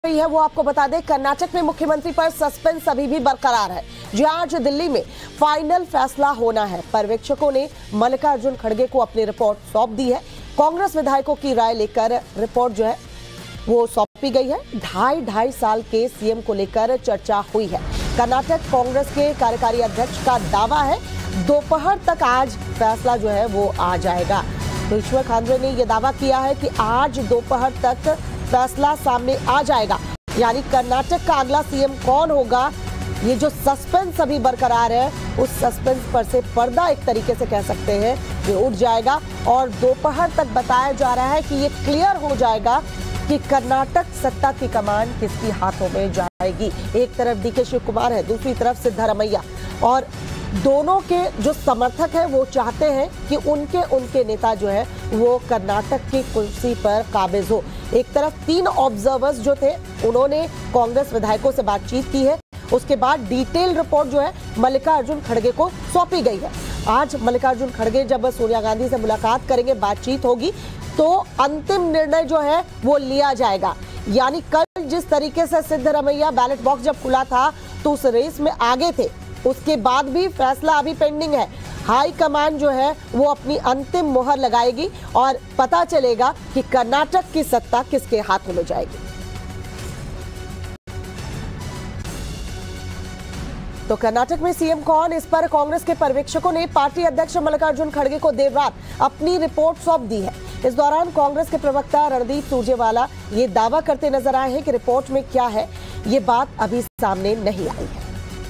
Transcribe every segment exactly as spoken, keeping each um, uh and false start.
रही है वो आपको बता दें। कर्नाटक में मुख्यमंत्री पर सस्पेंस अभी भी बरकरार है, जो आज दिल्ली में फाइनल फैसला होना है। पर्यवेक्षकों ने मल्लिकार्जुन खड़गे को अपनी रिपोर्ट सौंप दी है। कांग्रेस विधायकों की राय लेकर रिपोर्ट जो है वो सौंपी गई है। ढाई ढाई साल के सीएम को लेकर चर्चा हुई है। कर्नाटक कांग्रेस के कार्यकारी अध्यक्ष का दावा है दोपहर तक आज फैसला जो है वो आ जाएगा। तो ईश्वर खांडे ने यह दावा किया है कि आज दोपहर तक फैसला सामने आ जाएगा, यानी कर्नाटक का अगला सीएम कौन होगा, ये जो सस्पेंस अभी बरकरार है उस सस्पेंस पर से पर्दा एक तरीके से कह सकते हैं ये उठ जाएगा और दोपहर तक बताया जा रहा है कि ये क्लियर हो जाएगा कि कर्नाटक सत्ता की कमान किसकी हाथों में जाएगी। एक तरफ डीके शिव कुमार है, दूसरी तरफ सिद्धारमैया, और दोनों के जो समर्थक हैं वो चाहते हैं कि उनके उनके नेता जो है वो कर्नाटक की कुर्सी पर काबिज हो। एक तरफ तीन ऑब्जर्वर्स जो थे उन्होंने कांग्रेस विधायकों से बातचीत की है, उसके बाद डिटेल रिपोर्ट जो है मल्लिकार्जुन खड़गे को सौंपी गई है। आज मल्लिकार्जुन खड़गे जब सोनिया गांधी से मुलाकात करेंगे, बातचीत होगी, तो अंतिम निर्णय जो है वो लिया जाएगा। यानी कल जिस तरीके से सिद्धारमैया बैलेट बॉक्स जब खुला था तो उस रेस में आगे थे, उसके बाद भी फैसला अभी पेंडिंग है। हाई कमान जो है वो अपनी अंतिम मोहर लगाएगी और पता चलेगा कि कर्नाटक की सत्ता किसके हाथों में जाएगी। तो कर्नाटक में सीएम कौन, इस पर कांग्रेस के पर्यवेक्षकों ने पार्टी अध्यक्ष मल्लिकार्जुन खड़गे को देर रात अपनी रिपोर्ट सौंप दी है। इस दौरान कांग्रेस के प्रवक्ता रणदीप सुरजेवाला ये दावा करते नजर आए हैं कि रिपोर्ट में क्या है ये बात अभी सामने नहीं आई है।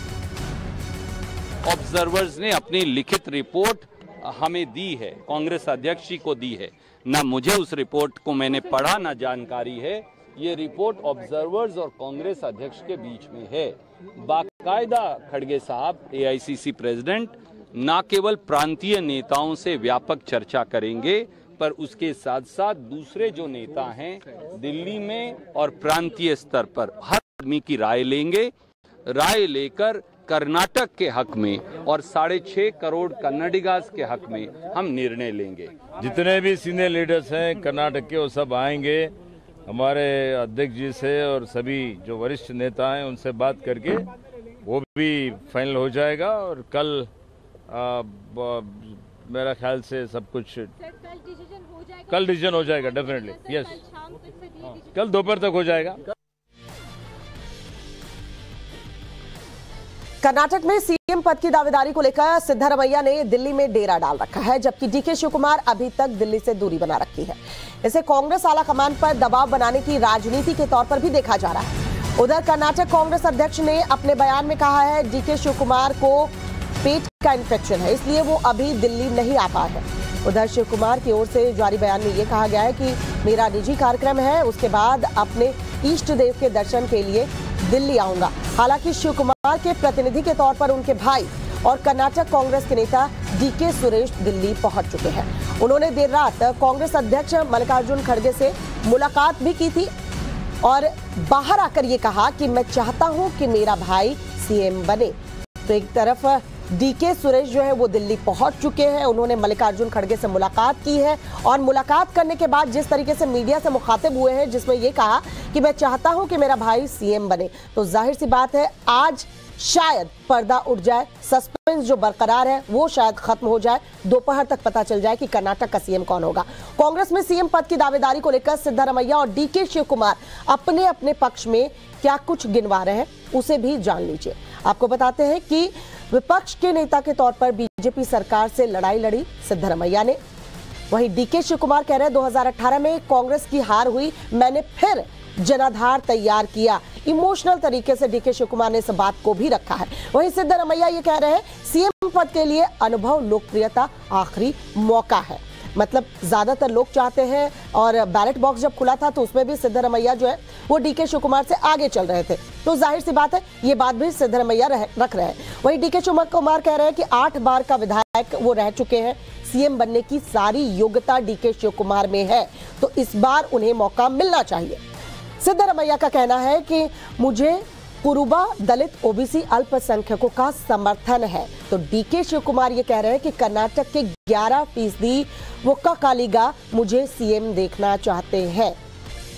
ऑब्जर्वर्स ने अपनी लिखित रिपोर्ट हमें दी है, कांग्रेस अध्यक्ष जी को दी है। ना मुझे उस रिपोर्ट को मैंने पढ़ा, ना जानकारी है। ये रिपोर्ट ऑब्जर्वर्स और कांग्रेस अध्यक्ष के बीच में है। बाकायदा खड़गे साहब एआईसीसी प्रेसिडेंट ना केवल प्रांतीय नेताओं से व्यापक चर्चा करेंगे, पर उसके साथ साथ दूसरे जो नेता हैं दिल्ली में और प्रांतीय स्तर पर हर आदमी की राय लेंगे। राय लेकर कर्नाटक के हक में और साढ़े छह करोड़ कन्नडिगास के हक में हम निर्णय लेंगे। जितने भी सीनियर लीडर्स हैं कर्नाटक के वो सब आएंगे हमारे अध्यक्ष जी से, और सभी जो वरिष्ठ नेता हैं उनसे बात करके वो भी फाइनल हो जाएगा। और कल आ, मेरा ख्याल से सब कुछ कल डिसीजन हो जाएगा, डेफिनेटली यस, कल दोपहर तक हो जाएगा। कर्नाटक में सीएम पद की दावेदारी को लेकर सिद्धारमैया ने दिल्ली में डेरा डाल रखा है, जबकि डीके शिव कुमार अभी तक दिल्ली से दूरी बना रखी है। इसे कांग्रेस आला कमान पर दबाव बनाने की राजनीति के तौर पर भी देखा जा रहा है। उधर कर्नाटक कांग्रेस अध्यक्ष ने अपने बयान में कहा है डीके शिव कुमार को पेट का इन्फेक्शन है, इसलिए वो अभी दिल्ली नहीं आ पाए हैं। उधर शिव कुमार की ओर से जारी बयान में ये कहा गया है कि मेरा निजी कार्यक्रम है, उसके बाद अपने इष्ट देव के दर्शन के लिए दिल्ली आऊंगा। हालांकि शिव कुमार के प्रतिनिधि के तौर पर उनके भाई और कर्नाटक कांग्रेस के नेता डीके सुरेश दिल्ली पहुंच चुके हैं। उन्होंने देर रात कांग्रेस अध्यक्ष मल्लिकार्जुन खड़गे से मुलाकात भी की थी और बाहर आकर ये कहा कि मैं चाहता हूं कि मेरा भाई सीएम बने। तो एक तरफ डीके सुरेश जो है वो दिल्ली पहुंच चुके हैं, उन्होंने मल्लिकार्जुन खड़गे से मुलाकात की है और मुलाकात करने के बाद जिस तरीके से मीडिया से मुखातिब हुए हैं, जिसमें ये कहा कि मैं चाहता हूं कि मेरा भाई सीएम बने, तो जाहिर सी बात है आज शायद पर्दा उठ जाए, सस्पेंस जो बरकरार है वो शायद खत्म हो जाए, दोपहर तक पता चल जाए कि कर्नाटक का सीएम कौन होगा। कांग्रेस में सीएम पद की दावेदारी को लेकर सिद्धारमैया और डीके शिव कुमार अपने अपने पक्ष में क्या कुछ गिनवा रहे हैं उसे भी जान लीजिए। आपको बताते हैं कि विपक्ष के नेता के तौर पर बीजेपी सरकार से लड़ाई लड़ी सिद्धारमैया ने। वहीं डीके शिव कुमार कह रहे हैं दो हज़ार अठारह में कांग्रेस की हार हुई, मैंने फिर जनाधार तैयार किया। इमोशनल तरीके से डीके शिव कुमार ने इस बात को भी रखा है। वहीं सिद्धारमैया ये कह रहे हैं सीएम पद के लिए अनुभव, लोकप्रियता आखिरी मौका है। मतलब ज्यादातर लोग चाहते हैं, और बैलेट बॉक्स जब खुला था तो उसमें भी सिद्धारमैया जो है वो डीके शिव कुमार से आगे चल रहे थे, तो जाहिर सी बात है ये बात भी सिद्धारमैया रख रहे हैं। वहीं डीके शिव कुमार कह रहे हैं कि आठ बार का विधायक वो रह चुके हैं, सीएम बनने की सारी योग्यता डीके शिव कुमार में है, तो इस बार उन्हें मौका मिलना चाहिए। सिद्धारमैया का कहना है कि मुझे कुरुबा, दलित, ओबीसी, अल्पसंख्यकों का समर्थन है। तो डीके शिव कुमार ये कह रहे हैं कि कर्नाटक के ग्यारह फीसदी वो कालीगा मुझे सीएम देखना चाहते हैं।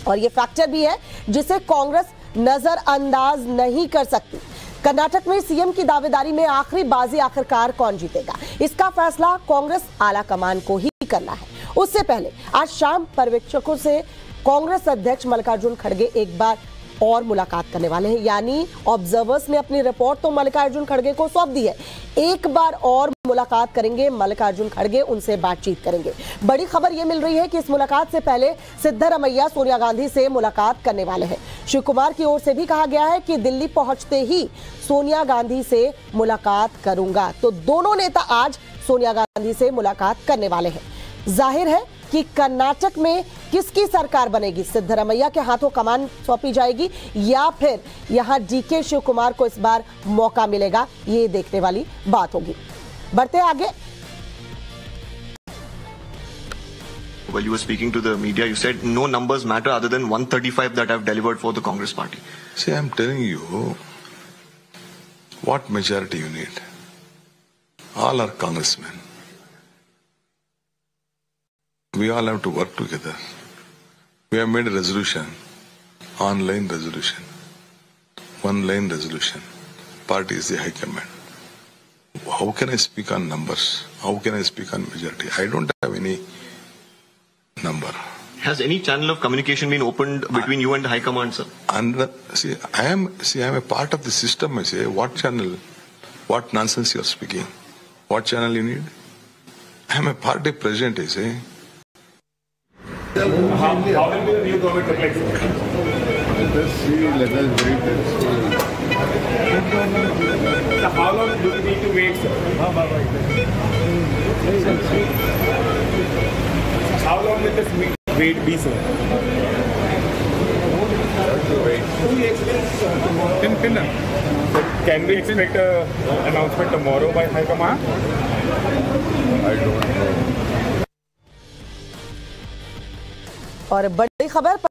और ये फैक्टर भी है जिसे कांग्रेस नजरअंदाज नहीं कर सकती। कर्नाटक में सीएम की दावेदारी में आखिरी बाजी आखिरकार कौन जीतेगा, इसका फैसला कांग्रेस आला कमान को ही करना है। उससे पहले आज शाम पर्यवेक्षकों से कांग्रेस अध्यक्ष मल्लिकार्जुन खड़गे एक बार और मुलाकात करने वाले हैं। यानी ऑब्जर्वर्स ने अपनी रिपोर्ट तो मल्लिकार्जुन खड़गे को सौंप दी है, एक बार और मुलाकात करेंगे मल्लिकार्जुन खड़गे, उनसे बातचीत करेंगे। बड़ी खबर यह मिल रही है कि इस मुलाकात से पहले सिद्धरमैया सोनिया गांधी से मुलाकात करने वाले हैं। शिव कुमार की ओर से भी कहा गया है कि दिल्ली पहुंचते ही सोनिया गांधी से मुलाकात करूंगा। तो दोनों नेता आज सोनिया गांधी से मुलाकात करने वाले हैं। जाहिर है कि कर्नाटक में किसकी सरकार बनेगी, सिद्धरमैया के हाथों कमान सौंपी जाएगी या फिर यहां डीके शिव कुमार को इस बार मौका मिलेगा, ये देखने वाली बात होगी। बढ़ते आगे। While you were speaking to the media, you said no numbers matter other than one thirty-five that I've delivered for the Congress party. See, I'm telling you what majority you need. All are congressmen. We all have to work together. We have made a resolution, online resolution, one line resolution. Party is the high command. How can I speak on numbers? How can I speak on majority? I don't have any number. Has any channel of communication been opened between I, you and the high command, sir? And see, I am see, I am a part of the system. I say, what channel? What nonsense you are speaking? What channel you need? I am a party president. I say. How, how will the new government look like? Let us see, let us wait and see. So how long do we need to wait, sir? How long will this wait be, sir? Tin, tin. Can we expect an announcement tomorrow by High Command? I don't know. और बड़ी खबर